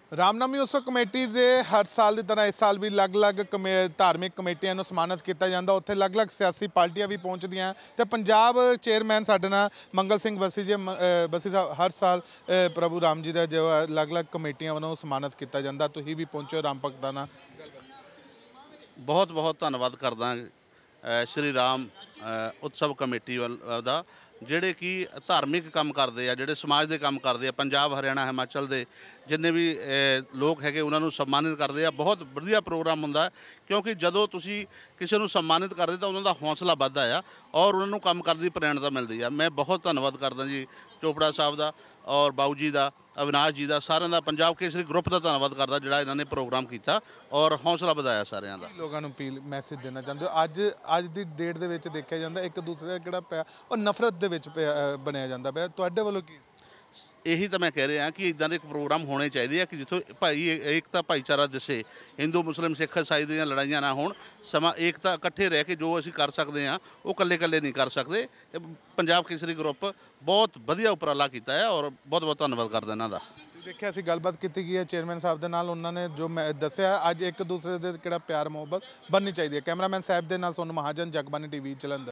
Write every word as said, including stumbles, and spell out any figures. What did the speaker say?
ਰਾਮਨਵਮੀ ਉਤਸਵ ਕਮੇਟੀ ਦੇ ਹਰ ਸਾਲ ਦੀ ਤਰ੍ਹਾਂ ਇਸ ਸਾਲ ਵੀ ਅਲੱਗ-ਅਲੱਗ ਕਮੇ ਧਾਰਮਿਕ ਕਮੇਟੀਆਂ ਨੂੰ ਸਨਮਾਨਿਤ ਕੀਤਾ ਜਾਂਦਾ। ਉੱਥੇ ਅਲੱਗ-ਅਲੱਗ ਸਿਆਸੀ ਪਾਰਟੀਆਂ ਵੀ ਪਹੁੰਚਦੀਆਂ ਤੇ ਪੰਜਾਬ ਚੇਅਰਮੈਨ ਸਾਡੇ ਨਾਲ ਮੰਗਲ ਸਿੰਘ ਬਸੀ ਜੀ ਬਸੀ ਸਾਹਿਬ ਹਰ ਸਾਲ ਪ੍ਰਭੂ ਰਾਮ ਜੀ ਦਾ ਜੋ ਅਲੱਗ-ਅਲੱਗ ਕਮੇਟੀਆਂ ਵੱਲੋਂ ਸਨਮਾਨਿਤ ਕੀਤਾ ਜਾਂਦਾ। ਤੁਸੀਂ ਵੀ ਪਹੁੰਚੋ ਰਾਮ ਭਗਤਾਂ ਨਾਲ। बहुत बहुत धन्यवाद करदा श्री राम उत्सव कमेटी वाल दा ਜਿਹੜੇ ਕਿ ਧਾਰਮਿਕ ਕੰਮ ਕਰਦੇ ਆ, ਜਿਹੜੇ ਸਮਾਜ ਦੇ ਕੰਮ ਕਰਦੇ ਆ, ਪੰਜਾਬ ਹਰਿਆਣਾ ਹਿਮਾਚਲ ਦੇ ਜਿੰਨੇ ਵੀ ਲੋਕ ਹੈਗੇ ਉਹਨਾਂ ਨੂੰ ਸਨਮਾਨਿਤ ਕਰਦੇ ਆ। ਬਹੁਤ ਵਧੀਆ ਪ੍ਰੋਗਰਾਮ ਹੁੰਦਾ ਕਿਉਂਕਿ ਜਦੋਂ ਤੁਸੀਂ ਕਿਸੇ ਨੂੰ ਸਨਮਾਨਿਤ ਕਰਦੇ ਤਾਂ ਉਹਨਾਂ ਦਾ ਹੌਸਲਾ ਵੱਧਦਾ ਆ ਔਰ ਉਹਨਾਂ ਨੂੰ ਕੰਮ ਕਰਨ ਦੀ ਪ੍ਰੇਰਣਾ ਮਿਲਦੀ ਆ। ਮੈਂ ਬਹੁਤ ਧੰਨਵਾਦ ਕਰਦਾ ਜੀ ਚੋਪੜਾ ਸਾਹਿਬ ਦਾ ਔਰ ਬਾਊ ਜੀ ਦਾ, ਅਵਿਨਾਸ਼ ਜੀ ਦਾ, ਸਾਰਿਆਂ ਦਾ, ਪੰਜਾਬ ਕੇਸਰੀ ਗਰੁੱਪ ਦਾ ਧੰਨਵਾਦ ਕਰਦਾ ਜਿਹੜਾ ਇਹਨਾਂ ਨੇ ਪ੍ਰੋਗਰਾਮ ਕੀਤਾ ਔਰ ਹੌਸਲਾ ਵਧਾਇਆ ਸਾਰਿਆਂ ਦਾ। ਲੋਕਾਂ ਨੂੰ ਅਪੀਲ ਮੈਸੇਜ ਦੇਣਾ ਚਾਹੁੰਦੇ ਹੋ? ਅੱਜ ਅੱਜ ਦੀ ਡੇਟ ਦੇ ਵਿੱਚ ਦੇਖਿਆ ਜਾਂਦਾ ਇੱਕ ਦੂਸਰੇ ਦਾ ਕਿਹੜਾ ਪਿਆ ਉਹ ਨਫ਼ਰਤ ਦੇ ਵਿੱਚ ਬਣਿਆ ਜਾਂਦਾ ਪਿਆ, ਤੁਹਾਡੇ ਵੱਲੋਂ ਕੀ? ਇਹੀ ਤਾਂ ਮੈਂ ਕਹਿ ਰਿਹਾ ਕਿ ਇੱਦਾਂ ਦੇ ਪ੍ਰੋਗਰਾਮ ਹੋਣੇ ਚਾਹੀਦੇ ਆ ਕਿ ਜਿੱਥੋਂ ਭਾਈ ਏਕਤਾ ਭਾਈਚਾਰਾ ਦਿਸੇ, ਹਿੰਦੂ ਮੁਸਲਿਮ ਸਿੱਖ ਈਸਾਈ ਦੀਆਂ ਲੜਾਈਆਂ ਨਾ ਹੋਣ, ਸਮਾਂ ਏਕਤਾ ਇਕੱਠੇ ਰਹਿ ਕੇ ਜੋ ਅਸੀਂ ਕਰ ਸਕਦੇ ਹਾਂ ਉਹ ਇਕੱਲੇ ਇਕੱਲੇ ਨਹੀਂ ਕਰ ਸਕਦੇ। ਪੰਜਾਬ ਕੇਸਰੀ ਗਰੁੱਪ ਬਹੁਤ ਵਧੀਆ ਉਪਰਾਲਾ ਕੀਤਾ ਹੈ ਔਰ ਬਹੁਤ ਬਹੁਤ ਧੰਨਵਾਦ ਕਰਦਾ ਇਹਨਾਂ ਦਾ। ਦੇਖਿਆ ਅਸੀਂ ਗੱਲਬਾਤ ਕੀਤੀ ਗਈ ਹੈ ਚੇਅਰਮੈਨ ਸਾਹਿਬ ਦੇ ਨਾਲ, ਉਹਨਾਂ ਨੇ ਜੋ ਮੈਂ ਦੱਸਿਆ ਅੱਜ ਇੱਕ ਦੂਸਰੇ ਦੇ ਕਿਹੜਾ ਪਿਆਰ ਮੁਹੱਬਤ ਬਣਨੀ ਚਾਹੀਦੀ ਹੈ। ਕੈਮਰਾਮੈਨ ਸਾਹਿਬ ਦੇ ਨਾਲ ਸੋਨੂੰ ਮਹਾਜਨ, ਜਗਬਾਨੀ ਟੀਵੀ, ਜਲੰਧਰ।